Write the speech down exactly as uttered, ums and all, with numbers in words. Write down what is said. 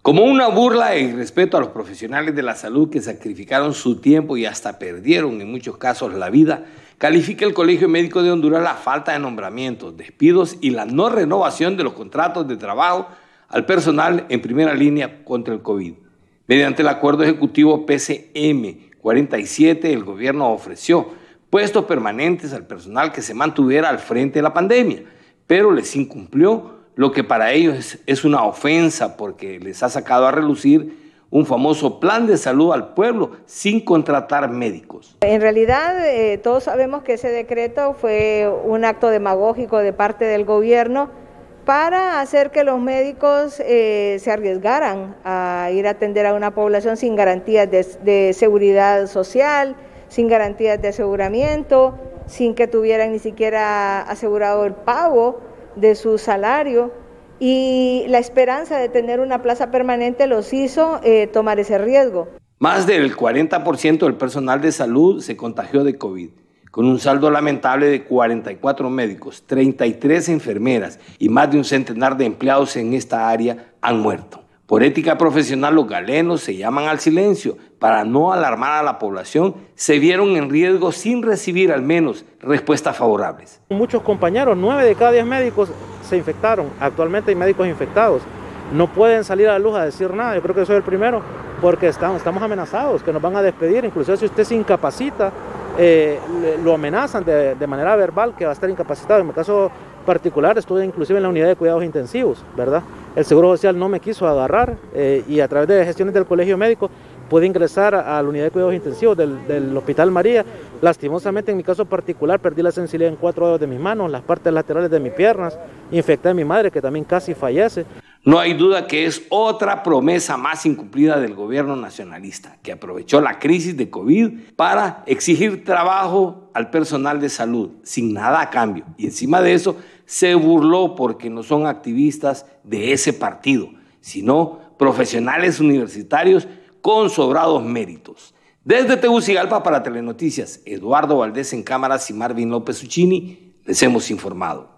Como una burla e irrespeto a los profesionales de la salud que sacrificaron su tiempo y hasta perdieron en muchos casos la vida, califica el Colegio Médico de Honduras la falta de nombramientos, despidos y la no renovación de los contratos de trabajo al personal en primera línea contra el COVID. Mediante el Acuerdo Ejecutivo P C M cuarenta y siete, el gobierno ofreció puestos permanentes al personal que se mantuviera al frente de la pandemia, pero les incumplió, lo que para ellos es, es una ofensa porque les ha sacado a relucir un famoso plan de salud al pueblo sin contratar médicos. En realidad, eh, todos sabemos que ese decreto fue un acto demagógico de parte del gobierno para hacer que los médicos eh, se arriesgaran a ir a atender a una población sin garantías de, de seguridad social, sin garantías de aseguramiento, sin que tuvieran ni siquiera asegurado el pago de su salario, y la esperanza de tener una plaza permanente los hizo eh, tomar ese riesgo. Más del cuarenta por ciento del personal de salud se contagió de COVID, con un saldo lamentable de cuarenta y cuatro médicos, treinta y tres enfermeras y más de un centenar de empleados en esta área han muerto. Por ética profesional, los galenos se llaman al silencio. Para no alarmar a la población, se vieron en riesgo sin recibir al menos respuestas favorables. Muchos compañeros, nueve de cada diez médicos se infectaron. Actualmente hay médicos infectados. No pueden salir a la luz a decir nada. Yo creo que soy el primero porque estamos, estamos amenazados, que nos van a despedir. Incluso si usted se incapacita, eh, lo amenazan de, de manera verbal que va a estar incapacitado. En mi caso particular estuve inclusive en la unidad de cuidados intensivos, ¿verdad? El Seguro Social no me quiso agarrar eh, y a través de gestiones del Colegio Médico pude ingresar a, a la unidad de cuidados intensivos del, del Hospital María. Lastimosamente en mi caso particular perdí la sensibilidad en cuatro dedos de mis manos, las partes laterales de mis piernas, infecté a mi madre que también casi fallece. No hay duda que es otra promesa más incumplida del gobierno nacionalista, que aprovechó la crisis de COVID para exigir trabajo al personal de salud, sin nada a cambio. Y encima de eso, se burló porque no son activistas de ese partido, sino profesionales universitarios con sobrados méritos. Desde Tegucigalpa para Telenoticias, Eduardo Valdés en cámaras y Marvin López Uccini, les hemos informado.